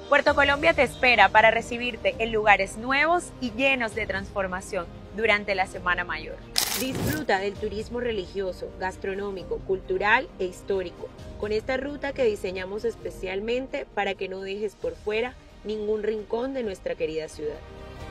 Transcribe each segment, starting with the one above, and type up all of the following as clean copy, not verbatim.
Puerto Colombia te espera para recibirte en lugares nuevos y llenos de transformación durante la Semana Mayor. Disfruta del turismo religioso, gastronómico, cultural e histórico, con esta ruta que diseñamos especialmente para que no dejes por fuera ningún rincón de nuestra querida ciudad.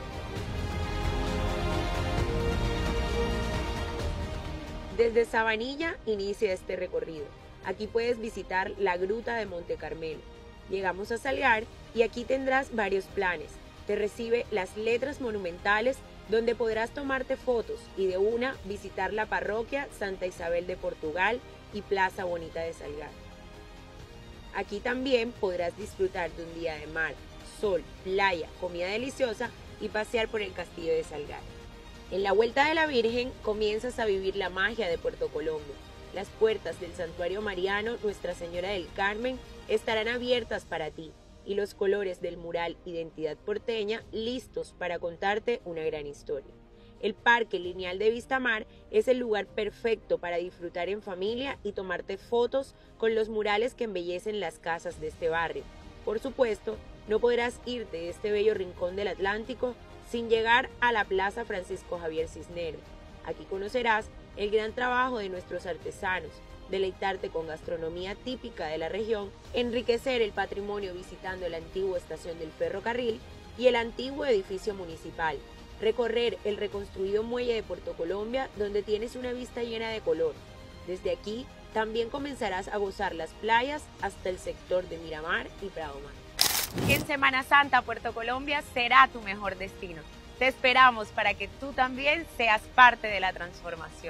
Desde Sabanilla inicia este recorrido. Aquí puedes visitar la Gruta de Monte Carmelo. Llegamos a Salgar y aquí tendrás varios planes. Te recibe Las Letras Monumentales, donde podrás tomarte fotos y de una visitar la parroquia Santa Isabel de Portugal y Plaza Bonita de Salgar. Aquí también podrás disfrutar de un día de mar, sol, playa, comida deliciosa y pasear por el castillo de Salgar. En la Vuelta de la Virgen comienzas a vivir la magia de Puerto Colombia. Las puertas del Santuario Mariano Nuestra Señora del Carmen estarán abiertas para ti y los colores del mural Identidad Porteña listos para contarte una gran historia. El Parque Lineal de Vistamar es el lugar perfecto para disfrutar en familia y tomarte fotos con los murales que embellecen las casas de este barrio. Por supuesto, no podrás irte de este bello rincón del Atlántico sin llegar a la Plaza Francisco Javier Cisneros. Aquí conocerás el gran trabajo de nuestros artesanos, deleitarte con gastronomía típica de la región, enriquecer el patrimonio visitando la antigua estación del ferrocarril y el antiguo edificio municipal, recorrer el reconstruido muelle de Puerto Colombia donde tienes una vista llena de color. Desde aquí también comenzarás a gozar las playas hasta el sector de Miramar y Prado Mar. En Semana Santa, Puerto Colombia será tu mejor destino. Te esperamos para que tú también seas parte de la transformación.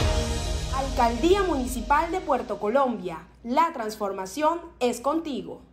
Alcaldía Municipal de Puerto Colombia. La transformación es contigo.